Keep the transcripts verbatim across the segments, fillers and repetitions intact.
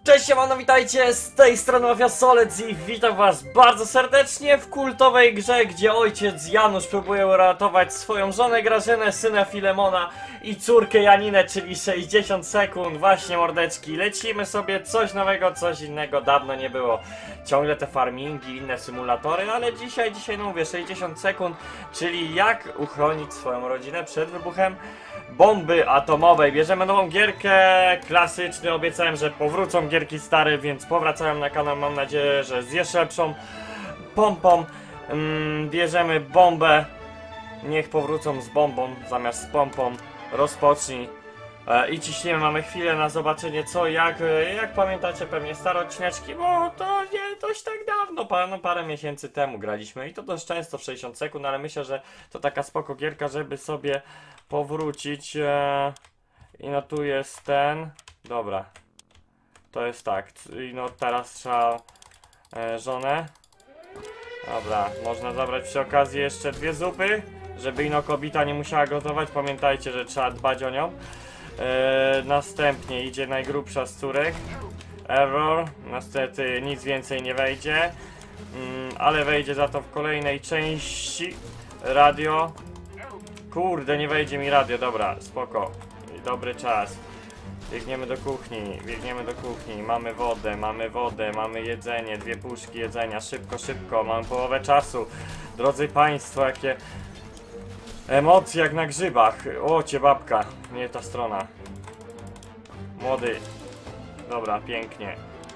Cześć, siemano, witajcie, z tej strony Mafia Solec i witam was bardzo serdecznie w kultowej grze, gdzie ojciec Janusz próbuje uratować swoją żonę Grażynę, syna Filemona i córkę Janinę, czyli sześćdziesiąt sekund. Właśnie, mordeczki, lecimy sobie, coś nowego, coś innego, dawno nie było. Ciągle te farmingi, inne symulatory, ale dzisiaj, dzisiaj no mówię, sześćdziesiąt sekund, czyli jak uchronić swoją rodzinę przed wybuchem bomby atomowej. Bierzemy nową gierkę, klasyczny, obiecałem, że powrócą gierki stare, więc powracają na kanał, mam nadzieję, że z jeszcze lepszą pompą. Mm, bierzemy bombę, niech powrócą z bombą zamiast z pompą. Rozpocznij e, i ciśniemy, mamy chwilę na zobaczenie co, jak, jak pamiętacie pewnie stare odcineczki, bo to nie dość tak dawno, parę, no, parę miesięcy temu graliśmy i to dość często w sześćdziesiąt sekund, ale myślę, że to taka spoko gierka, żeby sobie powrócić. E, I no tu jest ten, dobra, to jest tak, i no teraz trzeba e, żonę, dobra, można zabrać przy okazji jeszcze dwie zupy, żeby ino kobieta nie musiała gotować, pamiętajcie, że trzeba dbać o nią. E, następnie idzie najgrubsza z córek, Error, niestety nic więcej nie wejdzie, mm, ale wejdzie za to w kolejnej części. Radio, kurde, nie wejdzie mi radio, dobra, spoko, dobry czas. Biegniemy do kuchni, biegniemy do kuchni, mamy wodę, mamy wodę, mamy jedzenie, dwie puszki jedzenia, szybko, szybko, mamy połowę czasu. Drodzy państwo, jakie emocje jak na grzybach. O, cię babka, nie ta strona. Młody, dobra, pięknie.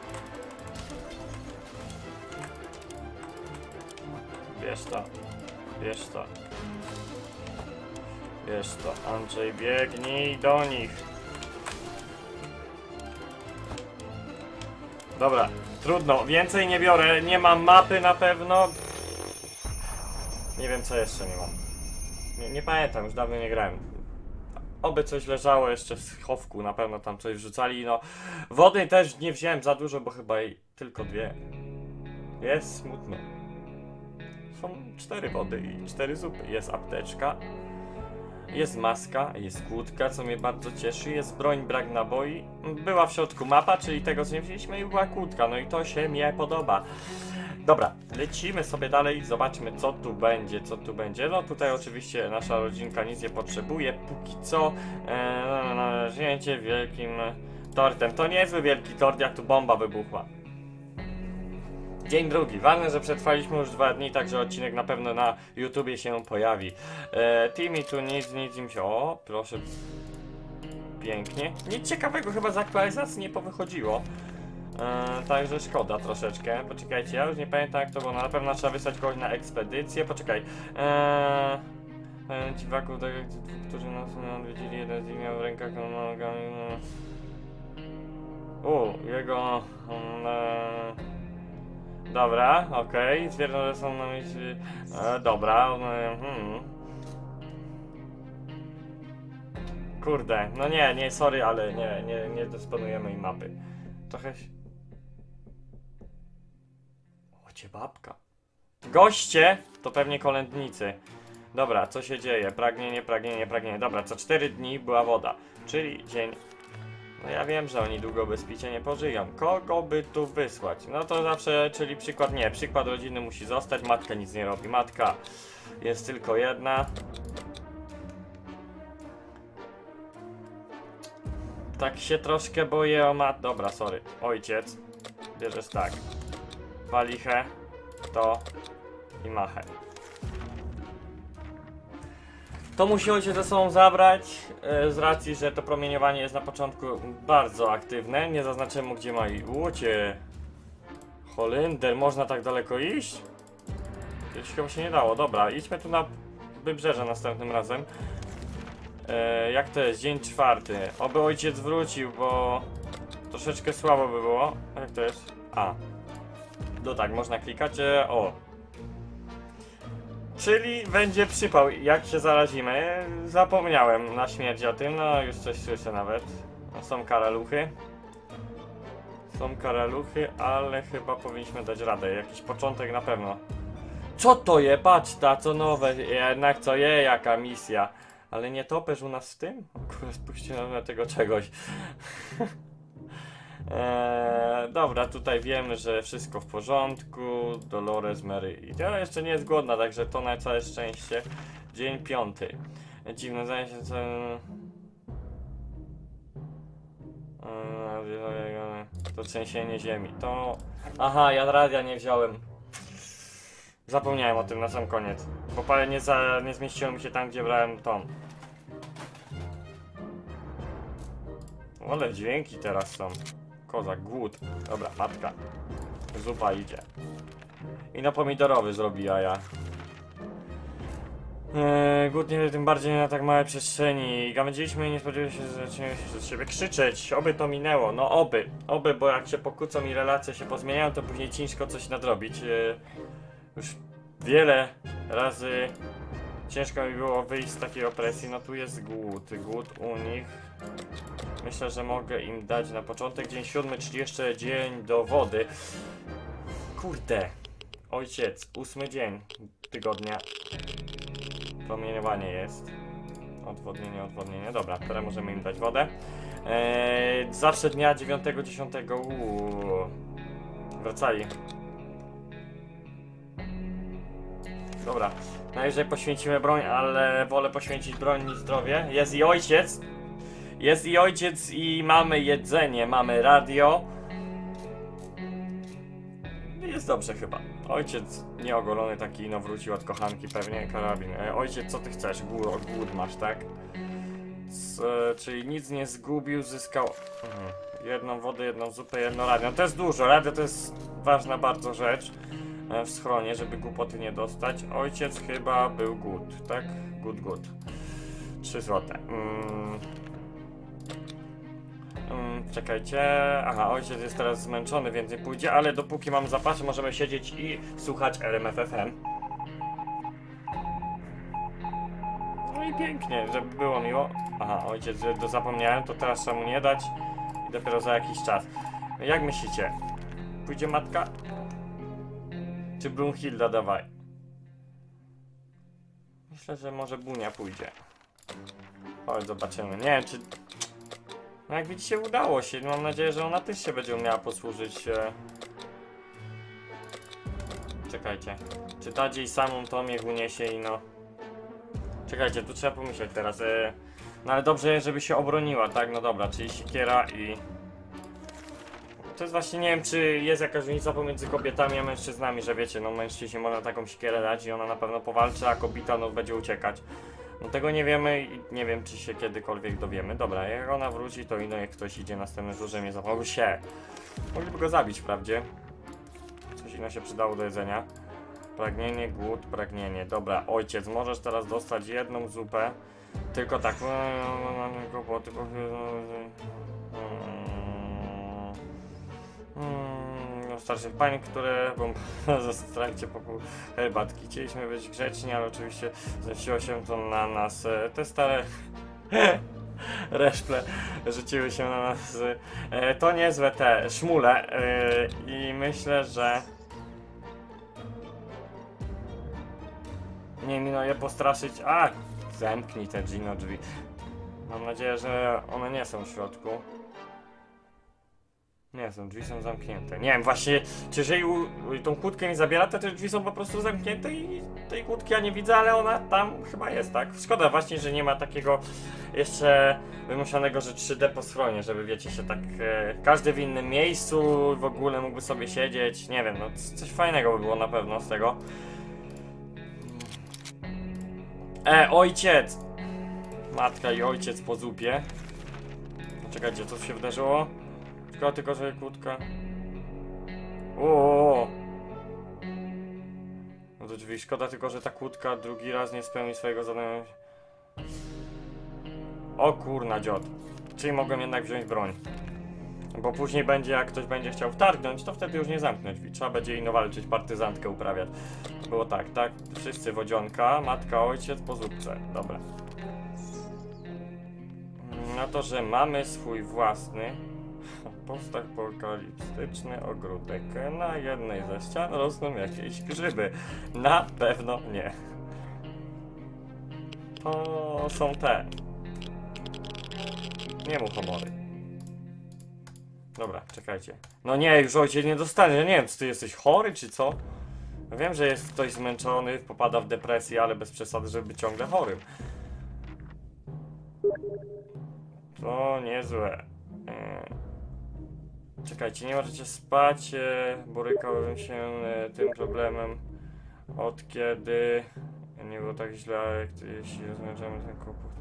Bierz to, bierz to. Bierz to, Andrzej, biegnij do nich. Dobra, trudno, więcej nie biorę, nie mam mapy na pewno. Nie wiem co jeszcze nie mam. Nie, nie pamiętam, już dawno nie grałem. Oby coś leżało jeszcze w schowku, na pewno tam coś wrzucali, no. Wody też nie wziąłem za dużo, bo chyba i tylko dwie. Jest smutno. Są cztery wody i cztery zupy. Jest apteczka. Jest maska, jest kłódka, co mnie bardzo cieszy, jest broń, brak naboi. Była w środku mapa, czyli tego co nie wzięliśmy, i była kłódka, no i to się mnie podoba. Dobra, lecimy sobie dalej i zobaczmy co tu będzie, co tu będzie. No tutaj oczywiście nasza rodzinka nic nie potrzebuje, póki co. Eee, no, wzięcie wielkim tortem, to niezły wielki tort, jak tu bomba wybuchła. Dzień drugi. Ważne, że przetrwaliśmy już dwa dni, także odcinek na pewno na YouTubie się pojawi. E, Timmy tu nic, nic im się... O, proszę. Pięknie. Nic ciekawego chyba z aktualizacji nie powychodziło. E, także szkoda troszeczkę. Poczekajcie, ja już nie pamiętam jak to było. No, na pewno trzeba wysłać kogoś na ekspedycję. Poczekaj. E, e, dziwaków, tak jak którzy nas odwiedzili, jeden z nich miał w rękach nogami. U, jego... E, Dobra, okej, okay. Stwierdzam, że są na myśli... E, dobra, no, hmm. Kurde, no nie, nie, sorry, ale nie, nie, nie dysponujemy im mapy. Trochę... O, cię babka. Goście to pewnie kolędnicy. Dobra, co się dzieje? Pragnienie, pragnienie, pragnienie. Dobra, co cztery dni była woda, czyli dzień... No ja wiem, że oni długo bez picia nie pożyją. Kogo by tu wysłać? No to zawsze, czyli przykład nie. Przykład rodziny musi zostać. Matka nic nie robi. Matka jest tylko jedna. Tak się troszkę boję o mat... Dobra, sorry. Ojciec. Bierzesz tak. Walichę. To. I machę. To musi ojciec ze sobą zabrać, z racji, że to promieniowanie jest na początku bardzo aktywne. Nie zaznaczyłem mu gdzie ma i łocie. Holender, można tak daleko iść? Kiedyś chyba się nie dało. Dobra, idźmy tu na wybrzeże następnym razem. E, jak to jest? Dzień czwarty. Oby ojciec wrócił, bo troszeczkę słabo by było. A jak to jest? A. No tak, można klikać. E, o. Czyli będzie przypał, jak się zarazimy. Zapomniałem na śmierć o tym, no już coś słyszę nawet. No, są karaluchy. Są karaluchy, ale chyba powinniśmy dać radę. Jakiś początek na pewno. Co to je? Patrz, ta co nowe, jednak co je, jaka misja. Ale nie topesz u nas w tym? O kurwa, spuśćcie na tego czegoś. eee, Eee, dobra, tutaj wiemy, że wszystko w porządku. Dolores, Mary i ona jeszcze nie jest głodna, także to na całe szczęście. Dzień piąty. Dziwne zajęcie, co... To trzęsienie ziemi. To... Aha, ja radia nie wziąłem. Zapomniałem o tym na sam koniec. Bo parę nie, za... nie zmieściło mi się tam, gdzie brałem tą. Ale dźwięki teraz są. Kozak, głód. Dobra, matka. Zupa idzie. I na pomidorowy zrobi jaja. Eee, głód nie tym bardziej na tak małej przestrzeni. Gawędziliśmy i nie spodziewałem się, że zaczniemy się do siebie krzyczeć. Oby to minęło. No oby. Oby, bo jak się pokłócą i relacje się pozmieniają, to później ciężko coś nadrobić. Eee, już wiele razy ciężko mi było wyjść z takiej opresji. No tu jest głód. Głód u nich. Myślę, że mogę im dać na początek dzień siódmy, czyli jeszcze dzień do wody. Kurde. Ojciec, ósmy dzień tygodnia. Promieniowanie jest. Odwodnienie, odwodnienie. Dobra, teraz możemy im dać wodę. Eee, zawsze dnia dziewiątego, dziesiątego. Uuu. Wracali. Dobra. Najwyżej poświęcimy broń, ale wolę poświęcić broń niż zdrowie. Jest i ojciec. Jest i ojciec i mamy jedzenie, mamy radio. Jest dobrze chyba. Ojciec nieogolony taki, no wrócił od kochanki pewnie, karabin. E, ojciec, co ty chcesz? Głód, głód masz, tak? C, czyli nic nie zgubił, zyskał mhm. jedną wodę, jedną zupę, jedno radio. No to jest dużo, radio to jest ważna bardzo rzecz e, w schronie, żeby głupoty nie dostać. Ojciec chyba był głód, tak? Głód, głód. Trzy złote. Mm. Hmm, czekajcie, aha, ojciec jest teraz zmęczony, więc nie pójdzie, ale dopóki mam zapasy, możemy siedzieć i słuchać R M F F M. No i pięknie, żeby było miło. Aha, ojciec, to zapomniałem, to teraz trzeba mu nie dać i dopiero za jakiś czas. Jak myślicie? Pójdzie matka? Czy Brunhilda, dawaj? Myślę, że może Bunia pójdzie. Chodź, zobaczymy. Nie wiem, czy... No jak widzicie, udało się. Mam nadzieję, że ona też się będzie umiała posłużyć. E... Czekajcie. Czy ta dzień samą to mnie uniesie i no... Czekajcie, tu trzeba pomyśleć teraz. E... No ale dobrze jest, żeby się obroniła, tak? No dobra, czyli siekiera i... To jest właśnie, nie wiem, czy jest jakaś różnica pomiędzy kobietami a mężczyznami, że wiecie, no mężczyźnie można taką siekierę dać i ona na pewno powalczy, a kobieta no będzie uciekać. No tego nie wiemy i nie wiem, czy się kiedykolwiek dowiemy. Dobra, jak ona wróci, to ino jak ktoś idzie następny rzut, że mnie zapomniał się. Mogliby go zabić, wprawdzie. Coś ino się przydało do jedzenia. Pragnienie, głód, pragnienie. Dobra, ojciec, możesz teraz dostać jedną zupę. Tylko tak. Kłopoty. No, starszych pań, które w trakcie pokój herbatki. Chcieliśmy być grzeczni, ale oczywiście zemściło się to na nas. Te stare reszple rzuciły się na nas. To niezłe te szmule i myślę, że nie mi no je postraszyć. A! Zamknij te Gino drzwi. Mam nadzieję, że one nie są w środku. Nie są, drzwi są zamknięte. Nie wiem właśnie, czy jeżeli u, tą kłódkę mi zabiera, to te drzwi są po prostu zamknięte i tej kłódki ja nie widzę, ale ona tam chyba jest, tak? Szkoda właśnie, że nie ma takiego jeszcze wymuszonego, że trzy D po stronie, żeby wiecie się tak e, każdy w innym miejscu w ogóle mógłby sobie siedzieć. Nie wiem, no coś fajnego by było na pewno z tego. E, ojciec! Matka i ojciec po zupie. Czekajcie, co się wydarzyło? Szkoda tylko, że kłódka. O. No to drzwi, szkoda tylko, że ta kłódka drugi raz nie spełni swojego zadania. O kurna dziot. Czyli mogłem jednak wziąć broń. Bo później będzie, jak ktoś będzie chciał wtargnąć, to wtedy już nie zamknąć drzwi. Trzeba będzie ino walczyć, partyzantkę uprawiać. Było tak, tak? Wszyscy wodzionka, matka, ojciec po zupce. Dobra. No to, że mamy swój własny postapokaliptyczny ogródek. Na jednej ze ścian rosną jakieś grzyby. Na pewno nie. To są te. Nie muchomory. Dobra, czekajcie. No nie, już ojciec nie dostanie. Ja nie wiem, czy ty jesteś chory, czy co? Ja wiem, że jest ktoś zmęczony, popada w depresję, ale bez przesady, żeby być ciągle chorym. To niezłe. Eee. Czekajcie, nie możecie spać. Eee, borykałem się e, tym problemem od kiedy nie było tak źle, jak to, jeśli rozwiążemy ten kłopot.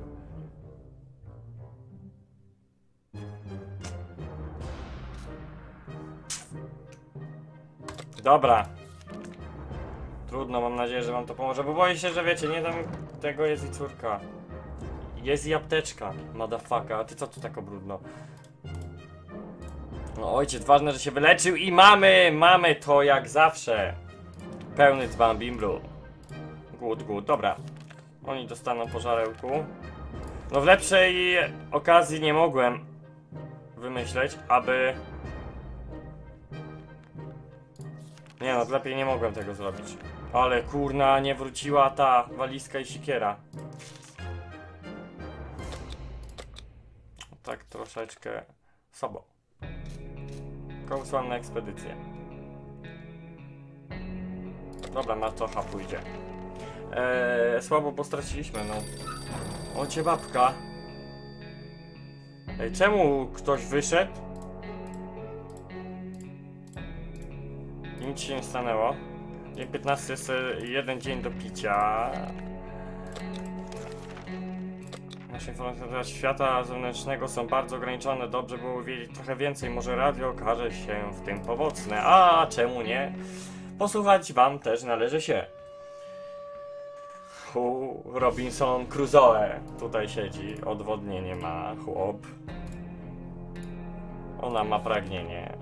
Dobra. Trudno, mam nadzieję, że wam to pomoże, bo boję się, że wiecie, nie dam tego, jest i córka. Jest i apteczka, motherfucker, a ty co tu tak brudno? No ojciec, ważne, że się wyleczył i mamy, mamy to jak zawsze. Pełny dzban bimbru. Głód, głód, dobra. Oni dostaną po żarełku. No w lepszej okazji nie mogłem wymyśleć, aby... Nie no, lepiej nie mogłem tego zrobić. Ale kurna, nie wróciła ta walizka i sikiera. Tak troszeczkę słabo. Kogo wysłałem na ekspedycję? Dobra, na to ha pójdzie. Eee, słabo, bo straciliśmy, no. O cię babka. Ej, czemu ktoś wyszedł? I nic się nie stanęło. Dzień piętnasty jest jeden dzień do picia. Nasze informacje na temat świata zewnętrznego są bardzo ograniczone. Dobrze było wiedzieć trochę więcej. Może radio okaże się w tym pomocne. A czemu nie? Posłuchać wam też należy się. Hu, Robinson Crusoe tutaj siedzi. Odwodnienie ma chłop. Ona ma pragnienie.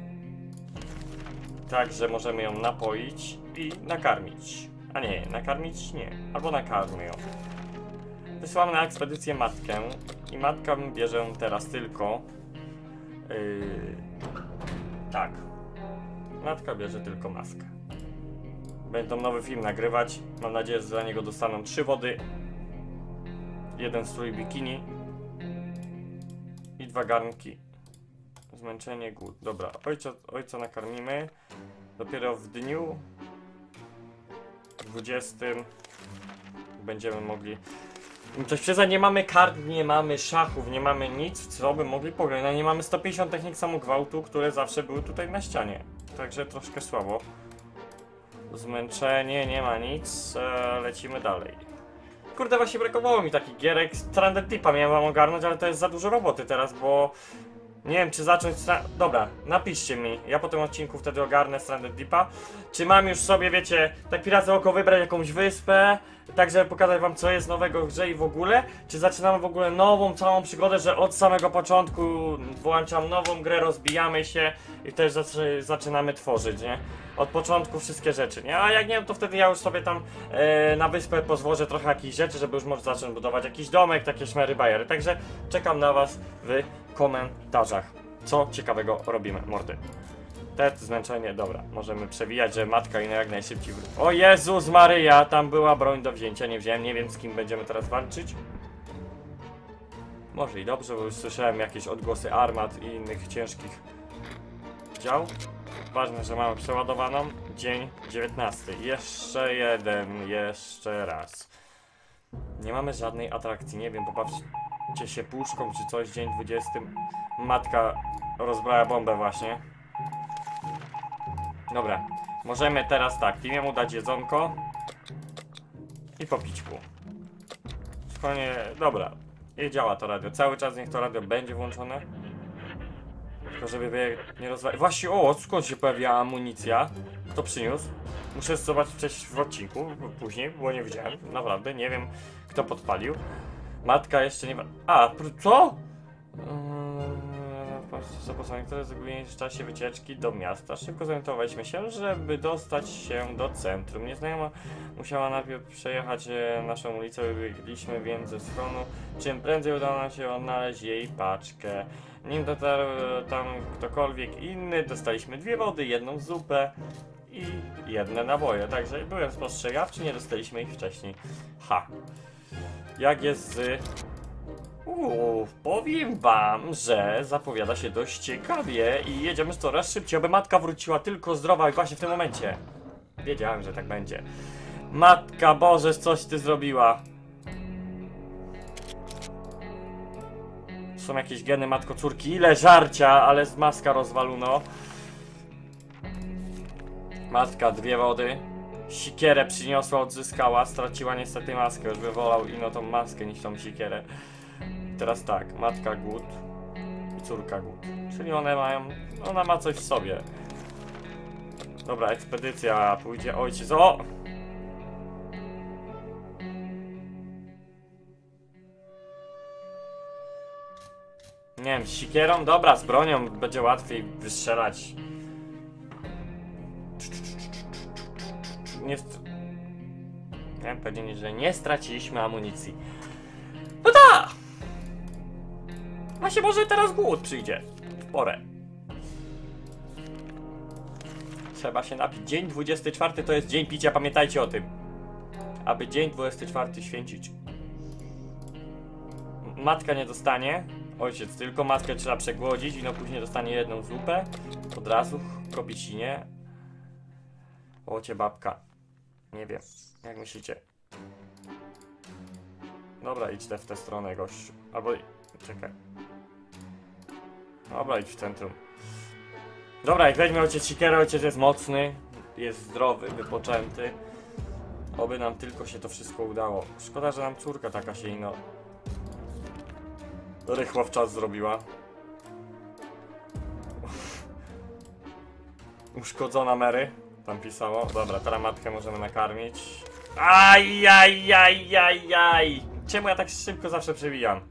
Także możemy ją napoić i nakarmić. A nie, nakarmić nie. Albo nakarmy ją. Wysłamy na ekspedycję matkę. I matka bierze teraz tylko... Yy, tak. Matka bierze tylko maskę. Będą nowy film nagrywać. Mam nadzieję, że za niego dostaną trzy wody. Jeden strój bikini. I dwa garnki. Zmęczenie, głód. Dobra, ojca, ojca nakarmimy. Dopiero w dniu dwudziestym będziemy mogli... Coś przyza, nie mamy kart, nie mamy szachów, nie mamy nic, w co by mogli pograć. No, nie mamy sto pięćdziesiąt technik samogwałtu, które zawsze były tutaj na ścianie. Także troszkę słabo. Zmęczenie, nie ma nic, e, lecimy dalej. Kurde, właśnie brakowało mi takich gierek. Stranded Deepa miałem wam ogarnąć, ale to jest za dużo roboty teraz, bo... Nie wiem, czy zacząć... Dobra, napiszcie mi. Ja po tym odcinku wtedy ogarnę Stranded Deepa. Czy mam już sobie, wiecie, tak pirackie oko wybrać jakąś wyspę, tak żeby pokazać wam, co jest nowego w grze i w ogóle? Czy zaczynamy w ogóle nową, całą przygodę, że od samego początku włączam nową grę, rozbijamy się i też zaczy zaczynamy tworzyć, nie? Od początku wszystkie rzeczy, nie? A jak nie, to wtedy ja już sobie tam e, na wyspę pozwożę trochę jakichś rzeczy, żeby już może zacząć budować jakiś domek, takie szmery bajery. Także czekam na was w komentarzach. Co ciekawego robimy, mordy. Te zmęczenie, dobra, możemy przewijać, że matka i jak najszybciej wróci. O Jezus Maryja, tam była broń do wzięcia, nie wziąłem, nie wiem z kim będziemy teraz walczyć. Może i dobrze, bo już słyszałem jakieś odgłosy armat i innych ciężkich dział. Ważne, że mamy przeładowaną. Dzień dziewiętnasty. Jeszcze jeden, jeszcze raz. Nie mamy żadnej atrakcji, nie wiem, popawcie się puszką czy coś. Dzień dwudziesty. Matka rozbrała bombę właśnie. Dobra, możemy teraz tak, Timiemu dać jedzonko i po pićku. Spokojnie, dobra. I działa to radio. Cały czas niech to radio będzie włączone. Tylko żeby nie rozwalić. Właśnie, o, skąd się pojawiła amunicja? Kto przyniósł? Muszę zobaczyć wcześniej w odcinku, później, bo nie widziałem. Naprawdę, nie wiem kto podpalił. Matka jeszcze nie... A, co? Zaposlanie, które zrobili w czasie wycieczki do miasta. Szybko zorientowaliśmy się, żeby dostać się do centrum. Nieznajoma musiała najpierw przejechać e, naszą ulicę, wybiegliśmy więc ze schronu. Czym prędzej udało nam się odnaleźć jej paczkę. Nim dotarł tam ktokolwiek inny, dostaliśmy dwie wody, jedną zupę i jedne naboje. Także byłem spostrzegawczy, nie dostaliśmy ich wcześniej. Ha. Jak jest z... Uuu, powiem wam, że zapowiada się dość ciekawie i jedziemy coraz szybciej, aby matka wróciła tylko zdrowa i właśnie w tym momencie. Wiedziałem, że tak będzie. Matka Boże, coś ty zrobiła. Są jakieś geny matko-córki, ile żarcia, ale z maska rozwaluno. Matka, dwie wody. Sikierę przyniosła, odzyskała, straciła niestety maskę. Już by wolał ino tą maskę niż tą sikierę. Teraz tak, matka głód i córka głód. Czyli one mają, ona ma coś w sobie. Dobra, ekspedycja, pójdzie ojciec. O! Nie wiem, z sikierą? Dobra, z bronią będzie łatwiej wystrzelać. Nie, miałem powiedzieć, że nie straciliśmy amunicji. No tak! A się może teraz głód przyjdzie. W porę. Trzeba się napić. Dzień dwudziesty czwarty to jest dzień picia, pamiętajcie o tym. Aby dzień dwudziesty czwarty święcić. Matka nie dostanie. Ojciec tylko. Matkę trzeba przegłodzić i no później dostanie jedną zupę. Od razu kopicinie. Ocie babka. Nie wiem. Jak myślicie? Dobra, idź te w tę stronę, gościu. Albo... czekaj. Dobra, idź w centrum. Dobra, jak weźmie ojciec sikierę, ojciec jest mocny. Jest zdrowy, wypoczęty. Oby nam tylko się to wszystko udało. Szkoda, że nam córka taka się ino... rychło w czas zrobiła. Uszkodzona Mary. Tam pisało. Dobra, teraz matkę możemy nakarmić. Aj, aj, aj, aj, aj. Czemu ja tak szybko zawsze przebijam?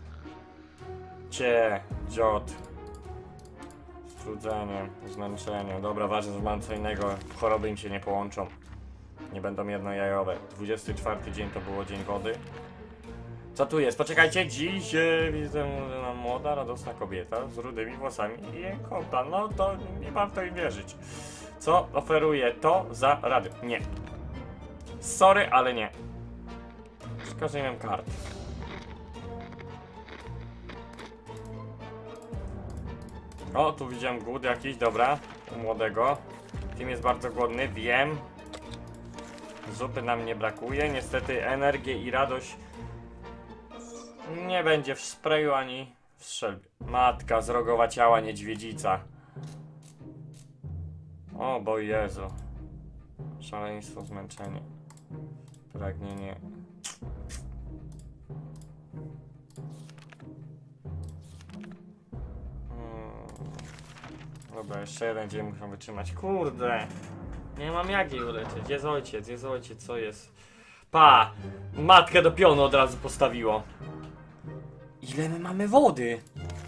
Cie, dziot. Strudzenie, zmęczenie. Dobra, ważne, że mam co innego. Choroby im się nie połączą. Nie będą jednojajowe. dwudziesty czwarty dzień to było dzień wody. Co tu jest? Poczekajcie, dziś e, widzę no, młoda, radosna kobieta z rudymi włosami i kąta. No to nie warto im wierzyć. Co oferuje to za rady? Nie. Sorry, ale nie. Szkoda, że nie mam kart. O, tu widziałem głód jakiś, dobra. U młodego. Tim jest bardzo głodny, wiem. Zupy nam nie brakuje. Niestety energię i radość nie będzie w sprayu ani w strzelbie. Matka, zrogowa ciała niedźwiedzica. O, bo Jezu. Szaleństwo, zmęczenie. Pragnienie. Hmm. Dobra, jeszcze jeden dzień muszę wytrzymać. Kurde. Nie mam jak jej uleczyć. Jest ojciec, jest ojciec, co jest? Pa! Matkę do pionu od razu postawiło. Ile my mamy wody?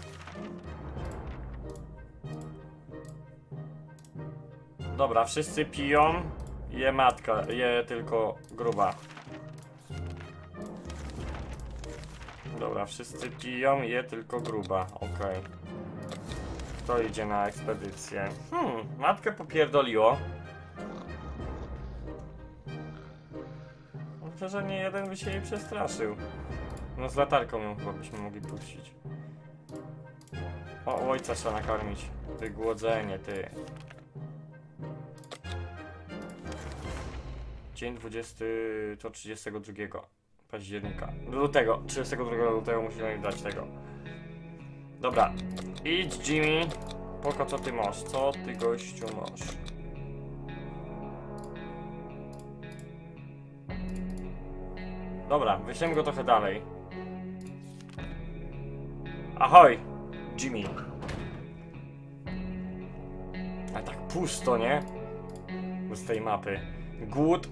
Dobra, wszyscy piją. Je matka, je tylko gruba. Dobra, wszyscy piją, je tylko gruba. Okej. Okay. Kto idzie na ekspedycję? Hmm, matkę popierdoliło. Myślę, że nie jeden by się jej przestraszył. No z latarką ją chyba byśmy mogli puścić. O, ojca trzeba nakarmić. Ty głodzenie, ty. Dzień dwudziesty, to trzydziestego drugiego października. Lutego, trzydziestego drugiego lutego musimy dać tego. Dobra. Idź, Jimmy. Poko, co ty masz? Co ty, gościu, masz? Dobra, wyślemy go trochę dalej. Ahoj, Jimmy. A tak pusto, nie? Z tej mapy. Głód.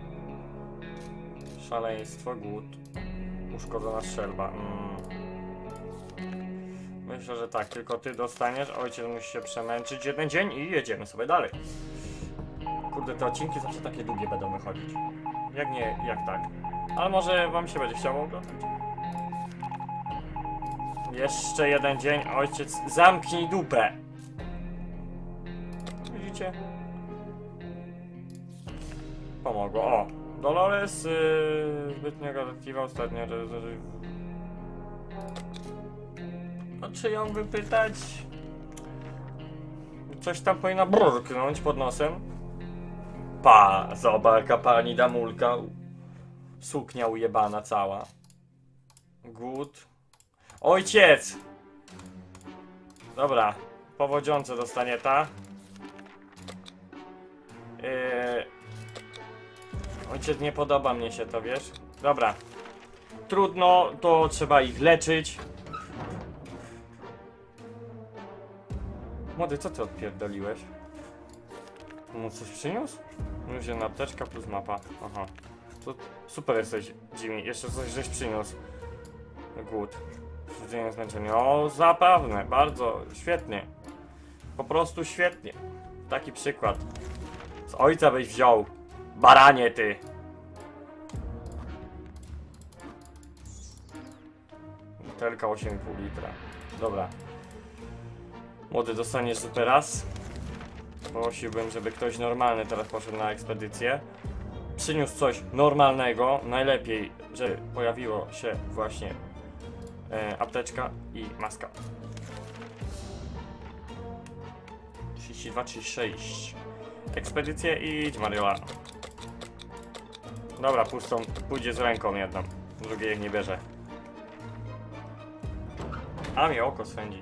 Szaleństwo, głód. Uszkodzona strzelba. Mm. Myślę, że tak, tylko ty dostaniesz. Ojciec musi się przemęczyć jeden dzień i jedziemy sobie dalej. Kurde, te odcinki zawsze takie długie będą wychodzić. Jak nie, jak tak. Ale może wam się będzie chciało oglądać. Jeszcze jeden dzień, ojciec, zamknij dupę. Widzicie? Pomogło. O, Dolores yy, zbytnio gadatliwa ostatnio. czy ją wypytać? Coś tam powinna brrknąć pod nosem. Pa, zobacz jaka pani damulka. Suknia ujebana cała. Good. Ojciec! Dobra, powodziące dostanie ta. Yy... Ojciec, nie podoba mnie się to, wiesz? Dobra. Trudno, to trzeba ich leczyć. Młody, co ty odpierdoliłeś? Mu coś przyniósł? Już jedna apteczka plus mapa. Aha. To super jesteś, Jimmy. Jeszcze coś żeś przyniósł. Good. Złudzenie zmęczenia. O, zapewne. Bardzo. Świetnie. Po prostu świetnie. Taki przykład. Z ojca byś wziął. Baranie ty. Butelka osiem i pół litra. Dobra. Młody, dostaniesz super raz. Prosiłbym, żeby ktoś normalny teraz poszedł na ekspedycję. Przyniósł coś normalnego. Najlepiej, żeby pojawiło się właśnie e, apteczka i maska. trzydzieści dwa, trzydzieści sześć. Ekspedycję i idź, Mariola. Dobra, pustą pójdzie z ręką jedną. Drugiej jak nie bierze. A mnie oko swędzi.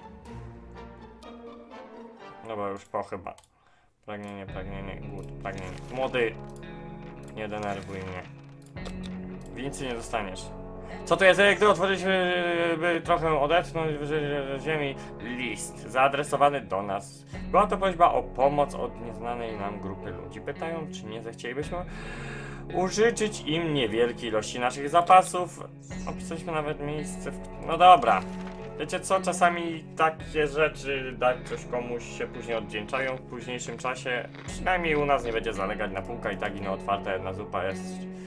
Dobra, już po chyba. Pragnienie, pragnienie, głód, pragnienie. Młody, nie denerwuj mnie. Więcej nie dostaniesz. Co to jest? Gdy otworzyliśmy, by trochę odetchnąć z ziemi list zaadresowany do nas. Była to prośba o pomoc od nieznanej nam grupy ludzi. Pytają, czy nie zechcielibyśmy użyczyć im niewielkiej ilości naszych zapasów. Opisaliśmy nawet miejsce w... No dobra. Wiecie co, czasami takie rzeczy dać coś komuś się później odwdzięczają w późniejszym czasie. Przynajmniej u nas nie będzie zalegać na półka i tak ino otwarta jedna zupa jest.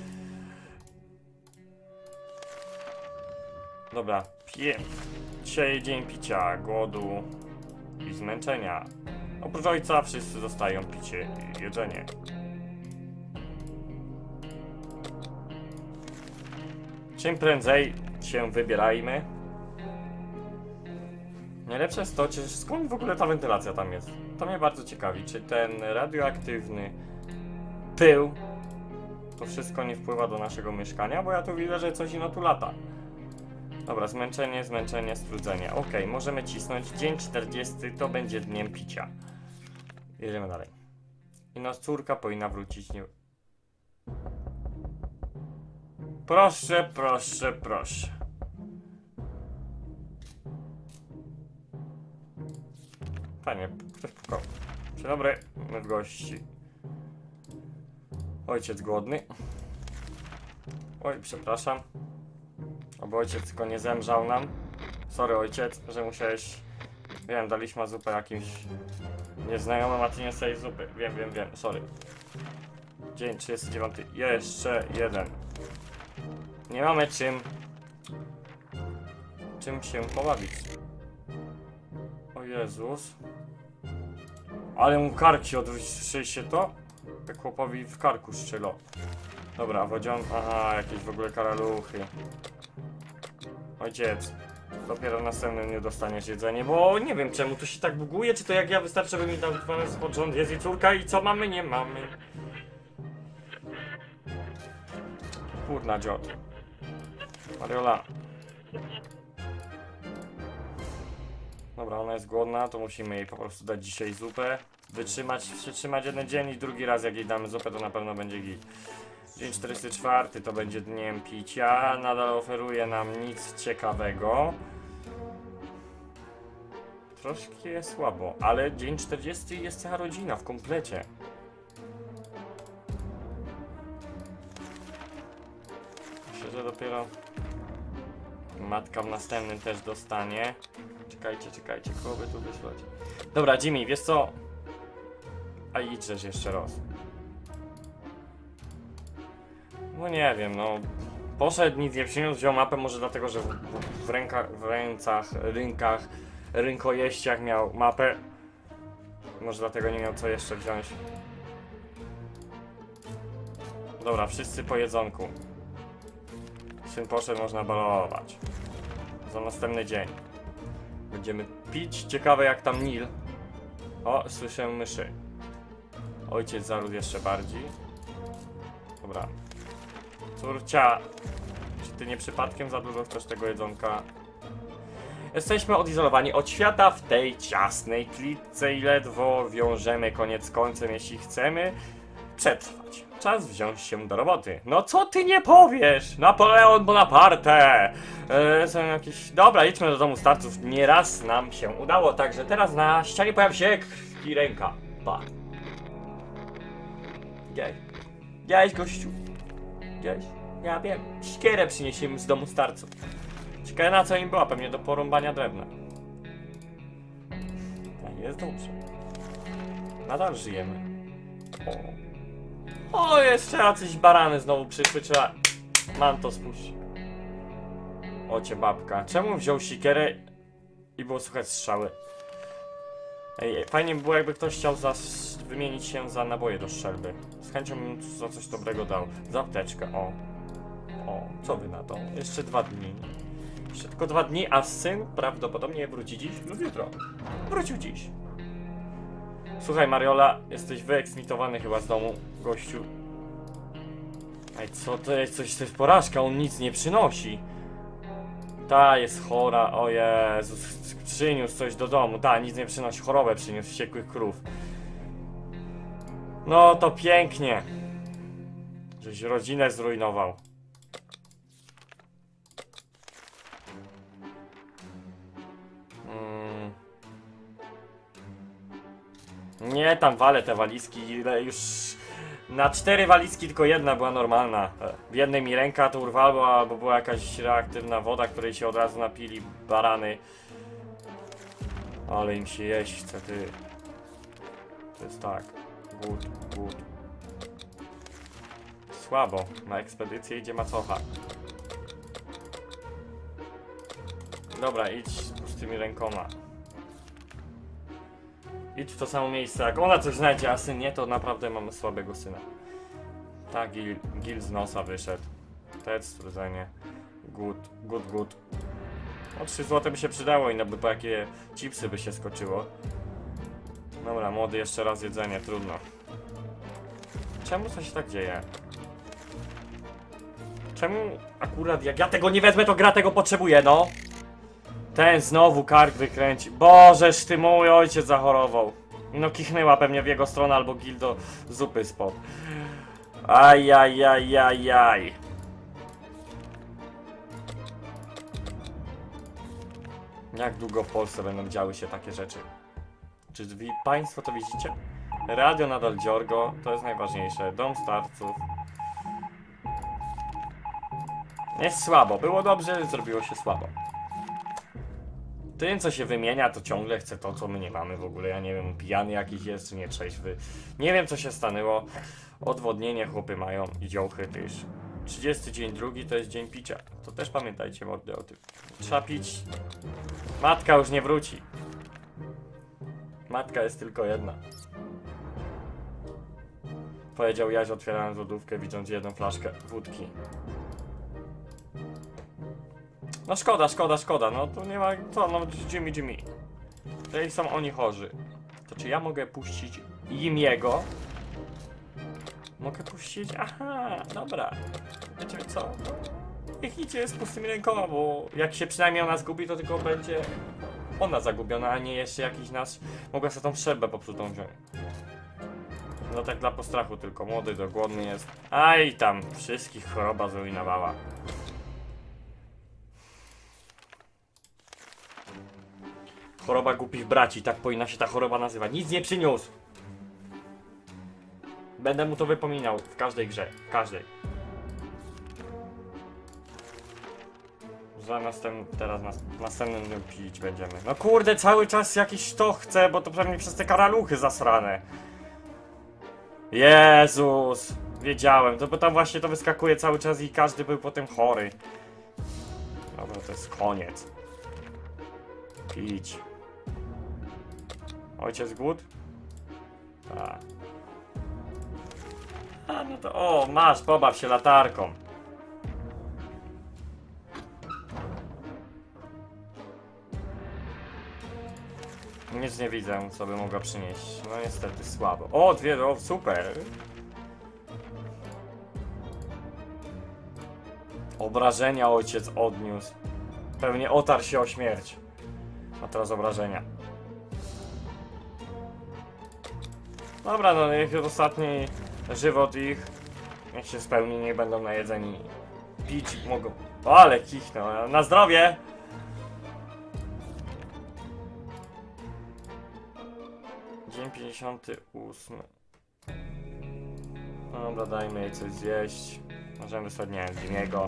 Dobra, piję. Dzisiaj dzień picia, głodu i zmęczenia. Oprócz ojca wszyscy dostają picie i jedzenie. Czym prędzej się wybierajmy. Najlepsze jest to, czy skąd w ogóle ta wentylacja tam jest? To mnie bardzo ciekawi, czy ten radioaktywny pył to wszystko nie wpływa do naszego mieszkania, bo ja tu widzę, że coś ino tu lata. Dobra, zmęczenie, zmęczenie, strudzenie. Ok, możemy cisnąć. Dzień czterdziesty to będzie dniem picia. Jedziemy dalej. I nas córka powinna wrócić. Nie... Proszę, proszę, proszę. Panie, ktoś pukał. Dzień dobry, my w gości. Ojciec głodny. Oj, przepraszam. Oby ojciec tylko nie zemrzał nam. Sorry ojciec, że musiałeś... Wiem, daliśmy zupę jakimś nieznajomym, a ty nie jesteś zupy. Wiem, wiem, wiem, sorry. Dzień trzydziesty dziewiąty. Jeszcze jeden. Nie mamy czym... Czym się pobawić. O Jezus. Ale mu kark się odwrócił, słyszeliście to? Jak chłopowi w karku szczylo. Dobra, wodzion... Aha, jakieś w ogóle karaluchy. Ojciec, dopiero w następnym nie dostaniesz jedzenie, bo nie wiem czemu to się tak buguje, czy to jak ja wystarczy, by mi dał dwa spod rząd, jest i córka i co mamy? Nie mamy. Kurna dziot. Mariola. Dobra, ona jest głodna, to musimy jej po prostu dać dzisiaj zupę. Wytrzymać, przytrzymać jeden dzień i drugi raz jak jej damy zupę, to na pewno będzie git. Dzień czterdziesty czwarty to będzie dniem picia, nadal oferuje nam nic ciekawego. Troszkę słabo, ale dzień czterdziesty jest cała rodzina w komplecie. Myślę, że dopiero matka w następnym też dostanie. Czekajcie, czekajcie, kogo by tu wysłać? Dobra, Jimmy, wiesz co? A idźesz jeszcze raz. No nie wiem, no... Poszedł, nic nie przyniósł, wziął mapę, może dlatego, że w, w, w rękach, w ręcach, rynkach, rynkojeściach miał mapę. Może dlatego nie miał co jeszcze wziąć. Dobra, wszyscy po jedzonku. Syn poszedł, można balować. Za następny dzień. Idziemy pić. Ciekawe jak tam Nil. O, słyszę myszy. Ojciec zarósł jeszcze bardziej. Dobra. Córcia, czy ty nie przypadkiem za dużo chcesz tego jedzonka? Jesteśmy odizolowani od świata w tej ciasnej klitce i ledwo wiążemy koniec końcem, jeśli chcemy przetrwać. Czas wziąć się do roboty. No co ty nie powiesz? Napoleon Bonaparte! Yy, są jakieś... Dobra, idźmy do domu starców. Nieraz nam się udało, także teraz na ścianie pojawi się krwi ręka. Pa. Gdzieś. Gdzieś, gościu. Gdzieś. Ja wiem. Siekierę przyniesiemy z domu starców. Ciekawe na co im była, pewnie do porąbania drewna. Tak, jest dobrze. Nadal żyjemy. O. O, jeszcze jacyś barany znowu przyszły, trzeba... Mam to spuść. Ocie babka. Czemu wziął sikierę i było słychać strzały? Ej, fajnie by było jakby ktoś chciał za... wymienić się za naboje do strzelby. Z chęcią bym za coś dobrego dał. Za apteczkę, o. O, co wy na to? Jeszcze dwa dni. Jeszcze tylko dwa dni, a syn prawdopodobnie wróci dziś lub jutro. Wrócił dziś. Słuchaj Mariola, jesteś wyeksmitowany chyba z domu, gościu. Ej, co to jest? Coś, to jest porażka, on nic nie przynosi. Ta jest chora, o Jezus, przyniósł coś do domu, ta nic nie przynosi, chorobę przyniósł, wściekłych krów. No to pięknie. Żeś rodzinę zrujnował. Nie, tam walę te walizki, już na cztery walizki tylko jedna była normalna. W jednej mi ręka to urwała, albo była jakaś reaktywna woda, której się od razu napili barany. Ale im się jeść chce, ty. To jest tak. Głód, głód. Słabo. Na ekspedycję idzie macocha. Dobra, idź z pustymi rękoma. Idź w to samo miejsce, jak ona coś znajdzie, a syn nie, to naprawdę mamy słabego syna. Tak, gil, gil z nosa wyszedł. Tec, strudzenie. Good, good, good. No trzy złote by się przydało i no by po jakie chipsy by się skoczyło. Dobra, młody, jeszcze raz jedzenie, trudno. Czemu to się tak dzieje? Czemu akurat jak ja tego nie wezmę, to gra tego potrzebuje, no? Ten znowu kark wykręci. Bożeż ty, mój ojciec zachorował. No kichnęła pewnie w jego stronę albo gildo zupy spod. Ajajajajaj. Jak długo w Polsce będą działy się takie rzeczy? Czy wy państwo to widzicie? Radio nadal dziorgo, to jest najważniejsze. Dom starców. Jest słabo, było dobrze, zrobiło się słabo. Ten co się wymienia to ciągle chce to co my nie mamy w ogóle, ja nie wiem, pijany jakiś jest czy nie trzeźwy. Nie wiem co się stanęło. Odwodnienie chłopy mają i dziołchy też. trzydziesty dzień drugi to jest dzień picia. To też pamiętajcie mordy o tym. Trzeba pić. Matka już nie wróci. Matka jest tylko jedna. Powiedział Jaś otwierając lodówkę, widząc jedną flaszkę wódki. No szkoda, szkoda, szkoda, no to nie ma, co, no Jimmy, Jimmy. Jeżeli są oni chorzy, to czy ja mogę puścić im jego? Mogę puścić, aha, dobra. Wiecie co, niech idzie z pustymi rękoma, bo jak się przynajmniej ona zgubi, to tylko będzie ona zagubiona, a nie jeszcze jakiś nasz, mogła sobie tą strzelbę popsutą wziąć. No tak dla postrachu tylko, młody, do głodny jest. Aj tam, wszystkich choroba zrujnowała. Choroba głupich braci, tak powinna się ta choroba nazywać. Nic nie przyniósł! Będę mu to wypominał w każdej grze, w każdej. Za następnym, teraz nas, następnym pić będziemy. No kurde, cały czas jakiś to chce, bo to pewnie przez te karaluchy zasrane. Jezus! Wiedziałem, to bo tam właśnie to wyskakuje cały czas i każdy był potem chory. Dobra, to jest koniec. Pić. Ojciec głód? Tak. A no to, o, masz, pobaw się latarką. Nic nie widzę, co by mogła przynieść. No niestety słabo. O, dwie, o, super. Obrażenia ojciec odniósł. Pewnie otarł się o śmierć. A teraz obrażenia. Dobra, no niech ostatni żywot ich niech się spełni, niech będą najedzeni. Pić mogą. O, ale kichnął. Na zdrowie! Dzień pięćdziesiąty ósmy. Dobra, dajmy jej coś zjeść. Możemy wysłać, nie wiem, Jimmy'ego.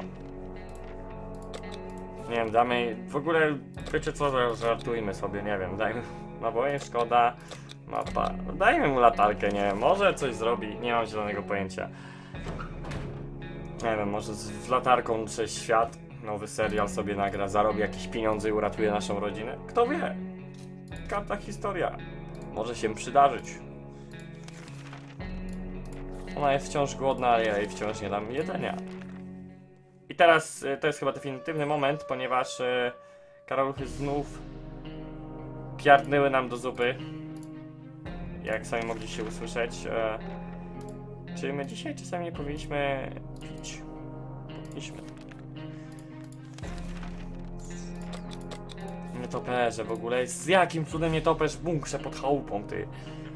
Nie wiem, damy jej... W ogóle, wiecie co, żartujmy sobie, nie wiem, dajmy... Naboje, szkoda... Mapa... Dajmy mu latarkę, nie wiem, może coś zrobi, nie mam zielonego pojęcia. Nie wiem, może z, z latarką przez świat, nowy serial sobie nagra, zarobi jakieś pieniądze i uratuje naszą rodzinę. Kto wie? Karta historia. Może się przydarzyć. Ona jest wciąż głodna, ale ja jej wciąż nie dam jedzenia. I teraz y, to jest chyba definitywny moment, ponieważ y, karaluchy znów piardnęły nam do zupy. Jak sami mogliście usłyszeć. Y, czy my dzisiaj czasami nie powinniśmy pić? Powinniśmy. Nietoperze w ogóle. Z jakim cudem nietoperz w bunkrze pod chałupą, ty?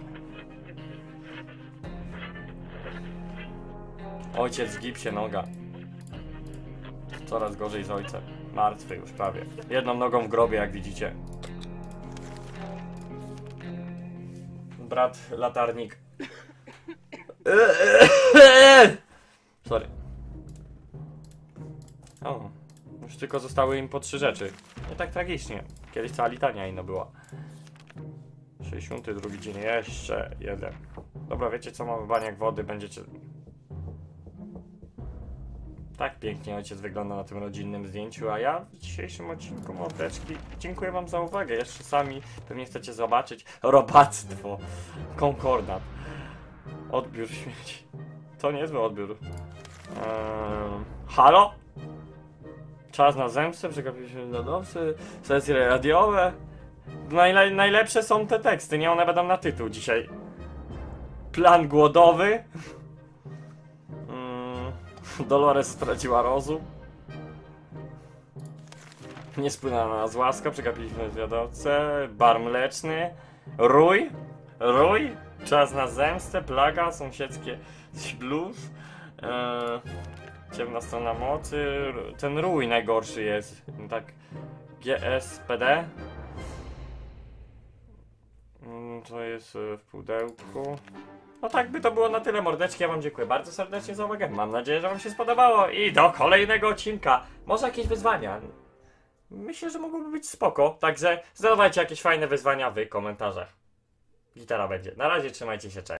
Ojciec w gipsie, noga. Coraz gorzej z ojcem. Martwy już prawie. Jedną nogą w grobie, jak widzicie. Brat latarnik. Sorry. O, już tylko zostały im po trzy rzeczy. Nie tak tragicznie. Kiedyś cała litania inna była. sześćdziesiąty drugi dzień, jeszcze jeden. Dobra, wiecie co, mamy baniak wody, będziecie... Tak pięknie ojciec wygląda na tym rodzinnym zdjęciu, a ja w dzisiejszym odcinku mordeczki dziękuję wam za uwagę. Jeszcze sami pewnie chcecie zobaczyć robactwo. Konkordat. Odbiór śmieci. To niezły odbiór. Eee, halo? Czas na zemstę, przegapiliśmy lodowcy, sesje radiowe. Najle najlepsze są te teksty, nie? One będą na tytuł dzisiaj. Plan głodowy. Dolores straciła rozum. Nie spłynęła na nas łaska, przegapiliśmy zwiadowcę. Bar mleczny. Rój. Rój. Czas na zemstę. Plaga. Sąsiedzkie blues. Eee, ciemna strona mocy. Ten rój najgorszy jest. Tak. G S P D. To jest w pudełku. No tak by to było na tyle, mordeczki. Ja wam dziękuję bardzo serdecznie za uwagę. Mam nadzieję, że wam się spodobało i do kolejnego odcinka. Może jakieś wyzwania. Myślę, że mogłoby być spoko. Także zadawajcie jakieś fajne wyzwania w komentarzach. Gitara będzie. Na razie trzymajcie się, cześć.